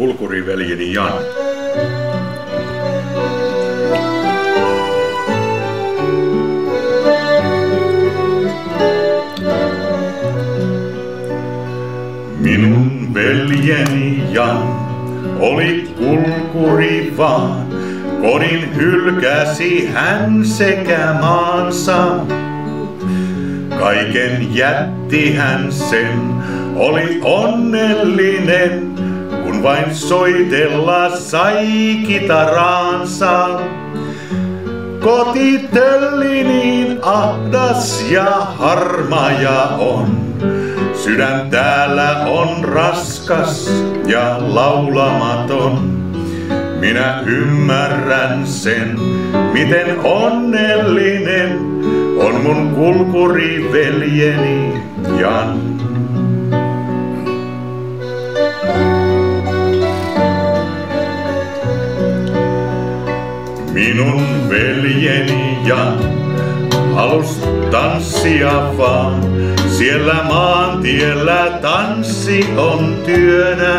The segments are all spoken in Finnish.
kulkuriveljeni Jan. Minun veljeni Jan oli kulkuri vaan, kodin hylkäsi hän sekä maansa. Kaiken jätti hän sen, oli onnellinen, kun vain soitella sai kitaraansa. Kotitölli niin ahdas ja harmaja on, sydän täällä on raskas ja laulamaton. Minä ymmärrän sen, miten onnellinen on mun kulkuriveljeni Jan. Minun veljeni Jan halus tanssia vaan, siellä maantiellä tanssi on työnä.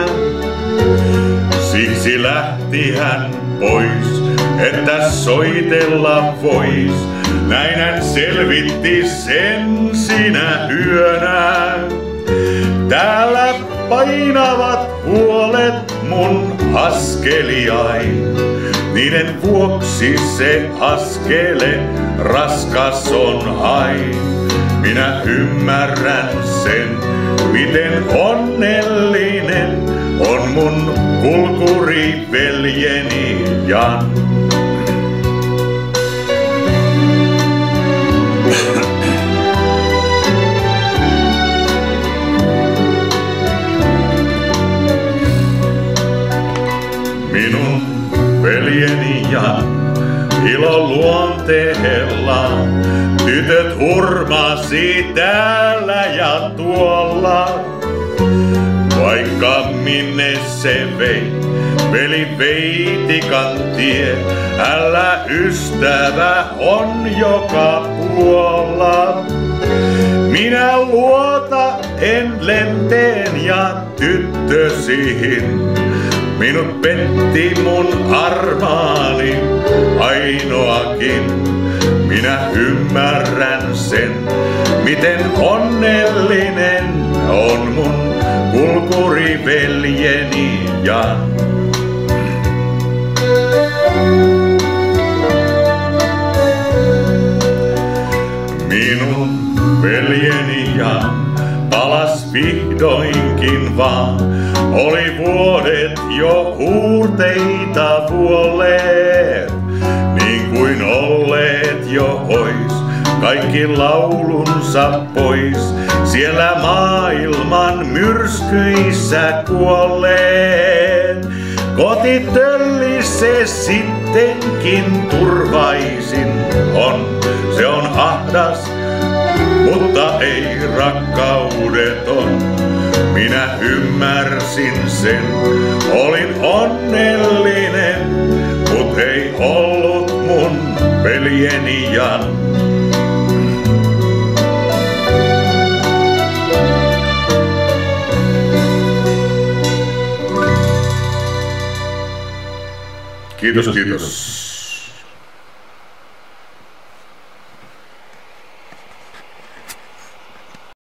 Siksi lähti hän pois, että soitella vois. Näin hän selvitti sen sinä yönä. Täällä painavat huolet mun askeliain. Niiden vuoksi se askele raskas on ain. Minä ymmärrän sen, miten onnellinen on mun kulkuriveljeni Jan. Minun veljeni Jan ilo luonteella, tytöt hurmasi täällä ja tuolla. Vaikka minne se vei, veli Veitikan tie, älä ystävä on joka puolella. Minä luota en lempeen ja tyttösihin, minut petti mun armaani ainoakin. Minä ymmärrän sen, miten onnellinen on mun kulkuriveljeni Jan. Minun veljeni Jan palas vihdoinkin vaan, oli vuodet jo huurteita vuolleet, niin kuin olleet jo ois kaikki laulunsa pois, siellä maailman myrskyissä kuolleet. Kotitölli se sittenkin turvaisin on, se on ahdas, mutta ei rakkaudeton. Minä ymmärsin sen, olin onnellinen, mut ei ollut mun veljeni Jan. Kiitos.